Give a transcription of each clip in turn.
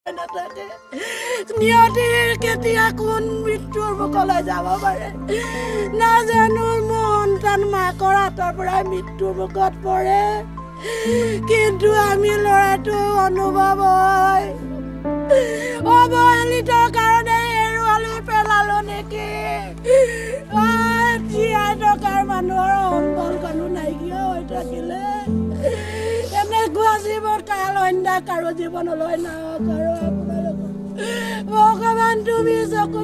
নিয়তিৰ কেতিয়া কোন মৃত্যুৰ মুখলৈ যাব পাৰে নাজানো সন্তান মাকৰ হাতৰ পৰা মৃত্যুৰ মুখত পৰে কিন্তু আমি ল'ৰাটো অনুভৱ হয় অৱহেলিতৰ কাৰণে এৰুৱালি পেলালো নেকি জীয়াই থকাৰ মানুহৰ সম্বল কোনো নাইকিয়া হৈ থাকিলে এনেকুৱা জীৱন কাল অন্য কাৰো জীৱনলৈ নাহক আৰু আপোনালোকক ভগৱান তুমি চকু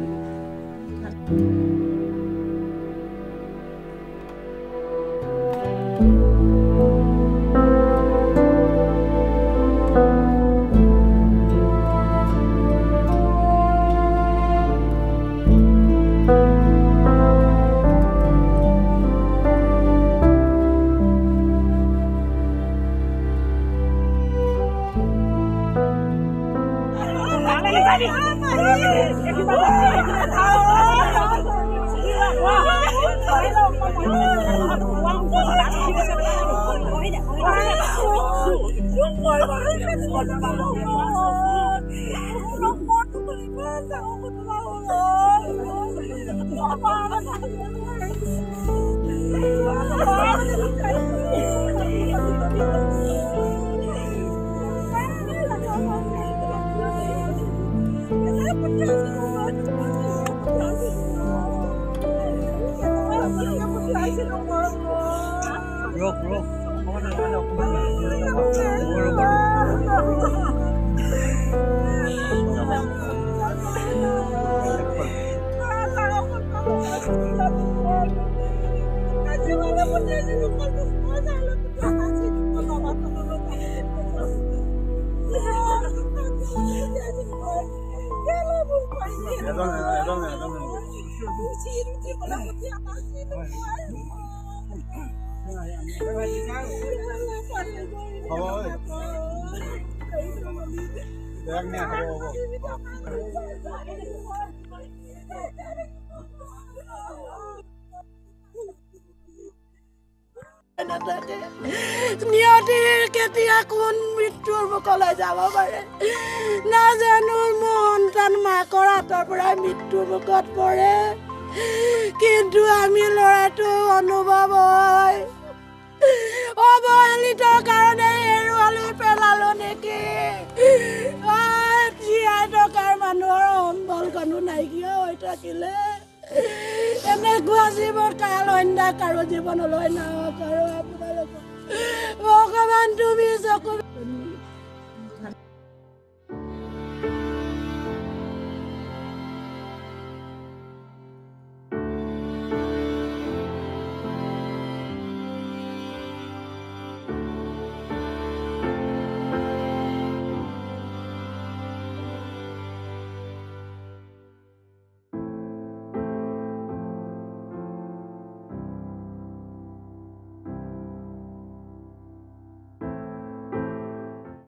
নিয়তিৰ কেতিয়া কোন মৃত্যুৰ মুখলৈ যাব পাৰে নাজানো সন্তান মাকৰ হাতৰ পৰা মৃত্যুৰ মুখত পৰে কিন্তু আমি ল'ৰাটো অনুভৱ হয় অৱহেলিতৰ কাৰণে এৰুৱালি পেলালো নেকি জীয়াই থকাৰ মানুহৰ সম্বল কোনো নাইকিয়া হৈ থাকিলে এনেকুৱা জীৱন কাল অন্য কাৰো জীৱনলৈ নাহক আৰু আপোনালোকক ভগৱান তুমি চকু